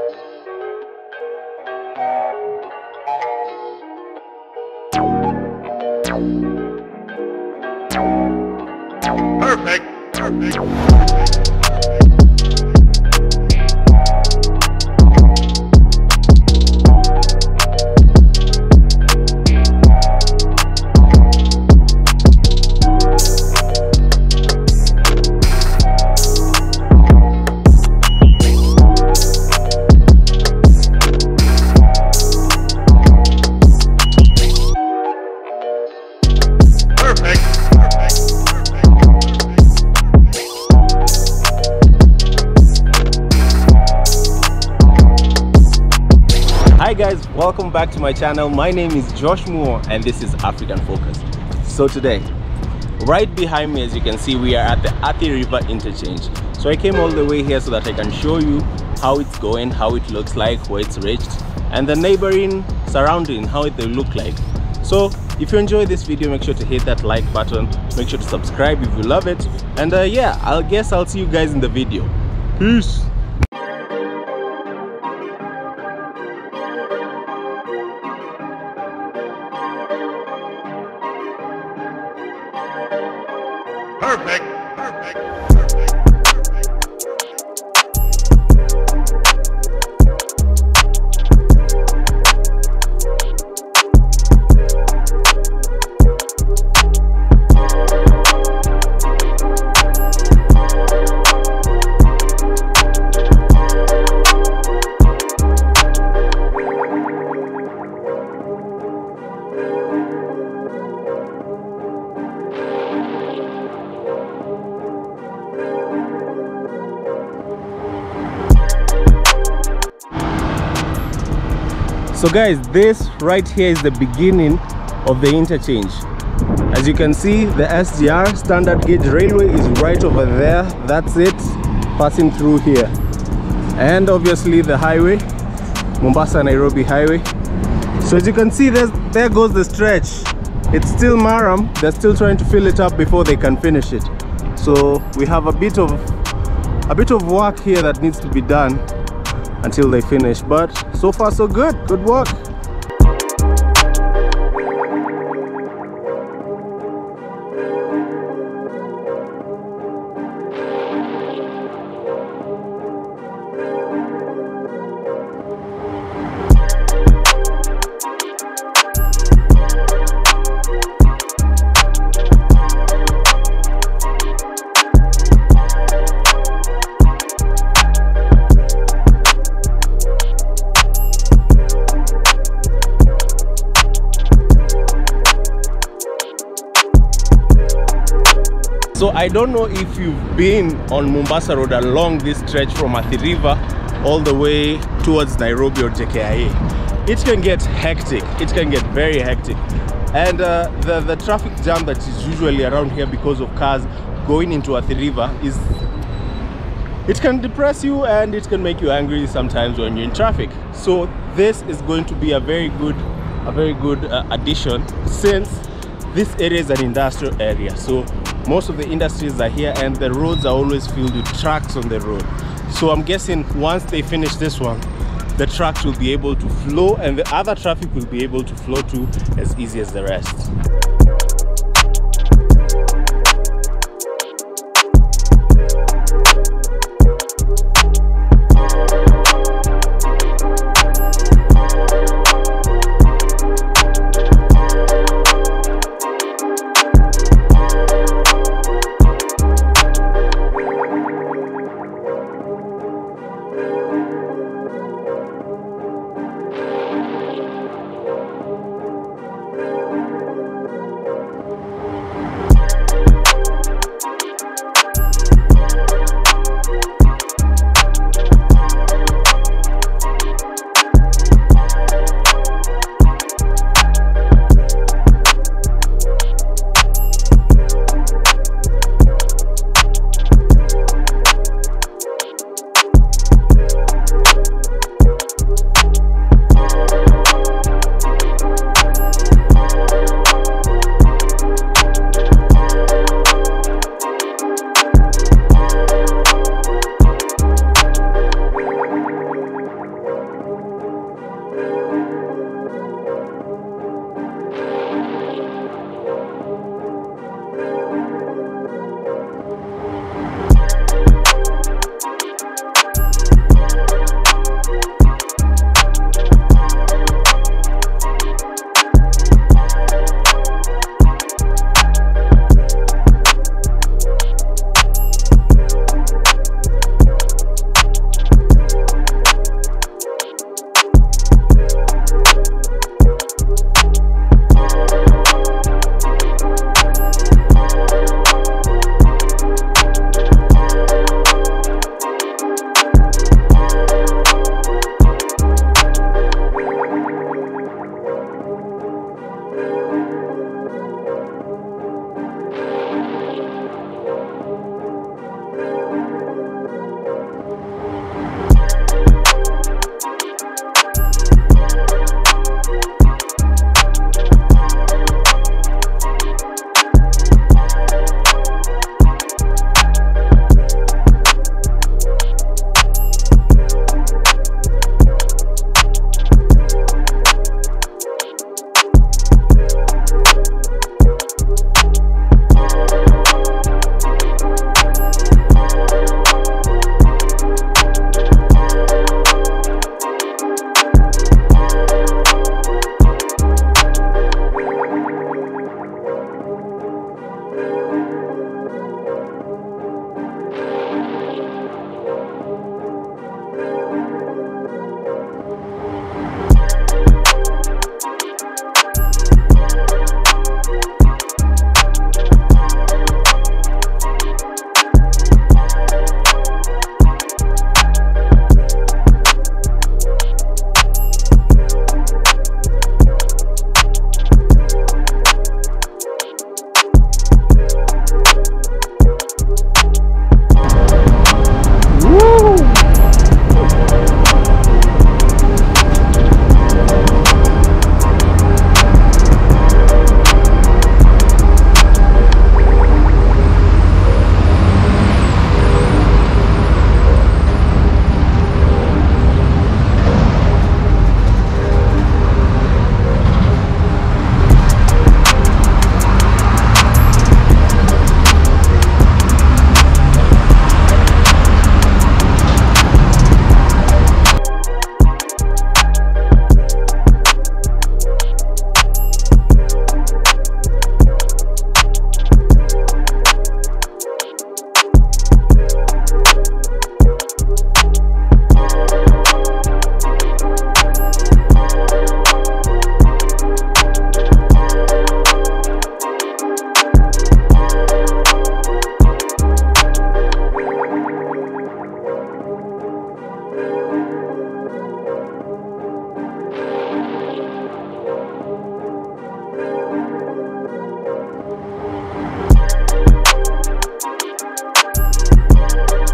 Hi guys, welcome back to my channel. My name is Josh Moore and this is African Focus. So today, right behind me, as you can see, we are at the Athi River interchange. So I came all the way here so that I can show you how it's going, how it looks like, where it's reached, and the neighboring surrounding, how they look like. So if you enjoy this video, make sure to hit that like button, make sure to subscribe if you love it, and yeah, I'll see you guys in the video. Peace. Perfect. So guys, this right here is the beginning of the interchange. As you can see, the SGR, Standard Gauge Railway, is right over there. That's it, passing through here. And obviously the highway, Mombasa-Nairobi highway. So as you can see, there goes the stretch. It's still Maram. They're still trying to fill it up before they can finish it. So we have a bit of work here that needs to be done until they finish, but so far so good. Good work. So I don't know if you've been on Mombasa Road along this stretch from Athi River all the way towards Nairobi or JKIA. It can get hectic. It can get very hectic. And the traffic jam that is usually around here because of cars going into Athi River it can depress you and it can make you angry sometimes when you're in traffic. So this is going to be a very good addition, since this area is an industrial area. So most of the industries are here and the roads are always filled with trucks on the road. So I'm guessing once they finish this one, the trucks will be able to flow and the other traffic will be able to flow too as easy as the rest.